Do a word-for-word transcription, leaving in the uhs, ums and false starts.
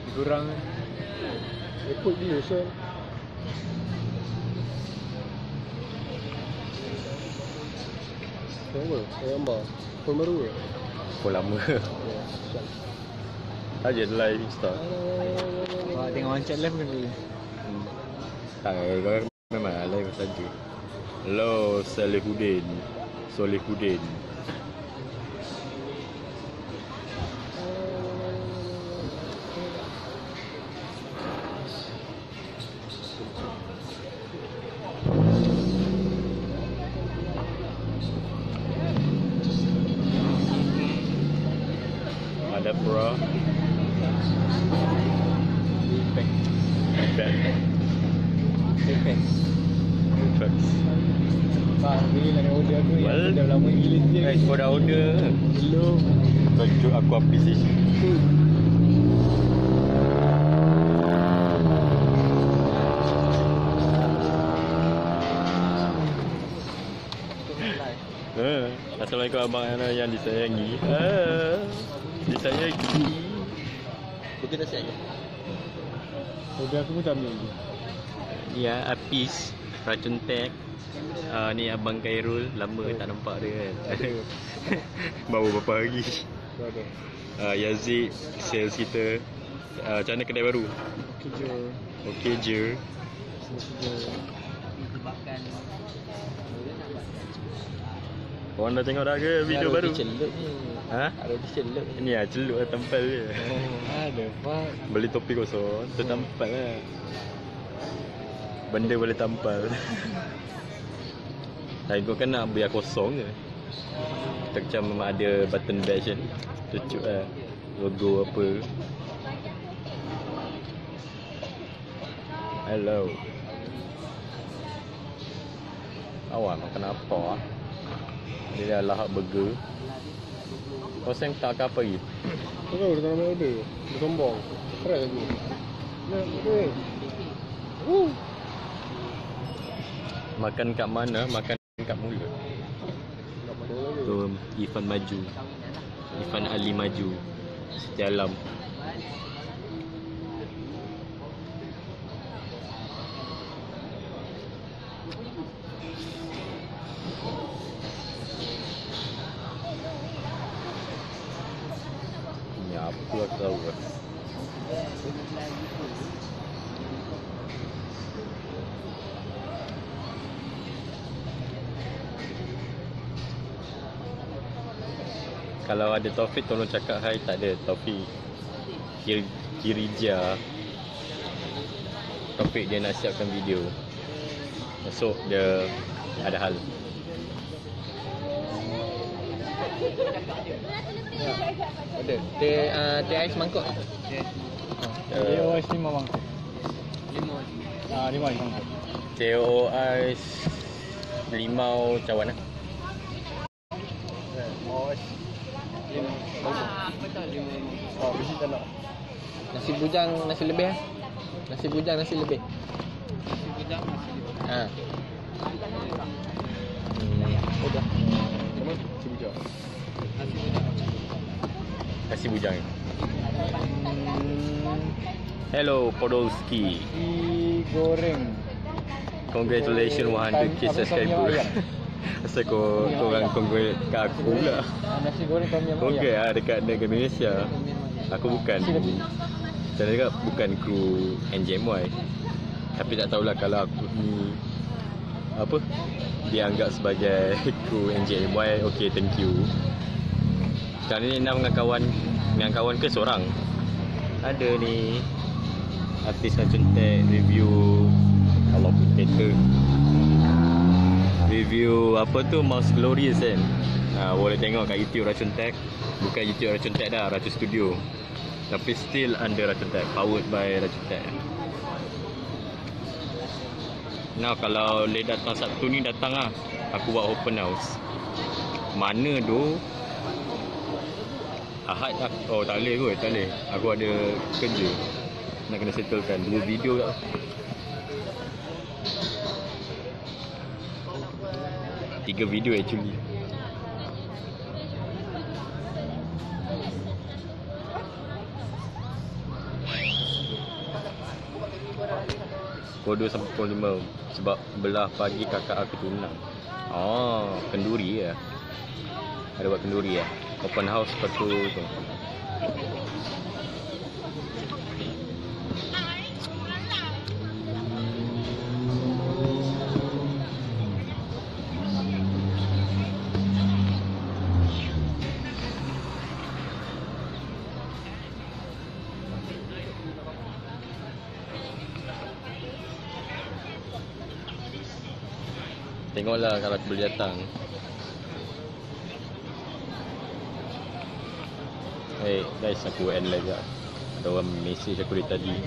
Kurang Repot dia Syar. Apa? Saya gambar phone baru ke? Phone lama. Ya, Syar. Aja live Insta. Wah, tengok macam live kan boleh. Hmm. Tak, kau memang live saja. Hello, Solihuddin. Solihuddin. Ada bro. Impact. Impact. Impact. Impact. Bang, beli lah order tu Well, yang dah lama gila je. Guys, kau dah order. Belum. Tunjuk aku aplikasi. Uh, Assalamualaikum abang Ana yang disayangi. Uh, disayangi. Bukan tak siap ke? Order aku pun tak ambil lagi. Ya, Apis Racun Tech. Uh, ni abang Khairul. Lama tak nampak dia kan. Baru beberapa hari. Tak ada. uh, Yazid, sales kita. uh, Macam mana kedai baru? Okey je. Okey je. Korang dah tengok dah ke video baru? Celup ni. Ha? Ada celup ni. Ni lah celup lah tempel je. Oh, ada pak. Beli topi kosong, tertampal lah. Benda boleh tampal. Tapi kau kan nak biar kosong je. Kita macam memang ada button badge kan. Cucuk lah logo apa. Hello. Awak makan apa ah? Ni dah lahap burger. Kau sayang tak ke apa lagi? Kau tahu dia tak nak order. Dia sombong. Keras aku. Nak order. Uh. Makan kat mana? Makan kat mulut. Nak mana lagi? Tu Ifan maju. Ifan Ali maju. Setia alam. Ni apa aku tahu lah. Kalau ada Taufik tolong cakap hai. Tak ada Taufik. Kir Kirija. Taufik dia nak siapkan video. Esok dia ada hal. Ya. Ada. Teh uh, teh ais mangkuk. Uh, Dia O S lima mangkuk. Lima. Ah, lima mangkuk. T O Ais limau cawan lah. Eh, O S lima. Ah, betul lima. Oh, mesti tak nak. Nasi bujang nasi lebih ah. Nasi bujang nasi lebih. Nasi bujang, nasi lebih. Ha. Hmm, Udah. Apa? Nasi bujang. Nasi bujang. nasi bujang. Hmm, Hello Podolski. nasi goreng. Congratulations one hundred K Apa subscriber. ayam? Asal kau korang congrat kat aku pula. Ah, nasi goreng tom yum ayam. Congrat lah dekat negara Malaysia. Aku bukan Nasi lebih. Macam mana cakap, bukan kru N J M Y. Tapi tak tahulah kalau aku ni apa dianggap sebagai kru N J M Y. Okay, thank you. Sekarang ni nak dengan kawan. Dengan kawan ke seorang? Ada ni artis Racun Tech review kalau potato. Review apa tu Mouse Glorious kan. Ha, boleh tengok kat YouTube Racun Tech. Bukan YouTube Racun Tech dah, Racun Studio. Tapi still under Racun Tech, powered by Racun Tech. Now kalau dia datang Sabtu ni datang lah. Aku buat open house. Mana tu? Ahad tak? Oh tak boleh kot, tak boleh. Aku ada kerja. Nak kena settlekan dua video tak? Tiga video actually. Pukul dua sampai pukul lima. Sebab belah pagi kakak aku tunang. Oh, kenduri ya. Ada buat kenduri ya. Open house lepas tu tu. Tengoklah kalau aku boleh datang. Eh hey, guys, aku end live lah. Ada orang message aku dari tadi.